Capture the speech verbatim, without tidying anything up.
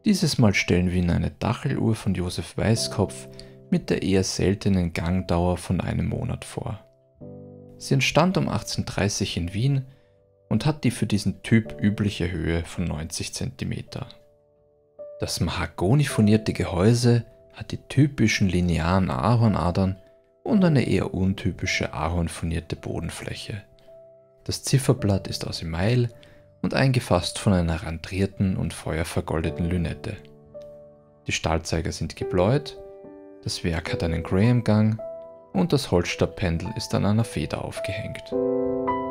Dieses Mal stellen wir Ihnen eine Dacheluhr von Josef Weisskopf mit der eher seltenen Gangdauer von einem Monat vor. Sie entstand um achtzehnhundertdreißig in Wien und hat die für diesen Typ übliche Höhe von neunzig Zentimeter. Das mahagonifurnierte Gehäuse hat die typischen linearen Ahornadern und eine eher untypische ahornfurnierte Bodenfläche. Das Zifferblatt ist aus Email und eingefasst von einer randrierten und feuervergoldeten Lünette. Die Stahlzeiger sind gebläut, das Werk hat einen Graham-Gang und das Holzstabpendel ist an einer Feder aufgehängt.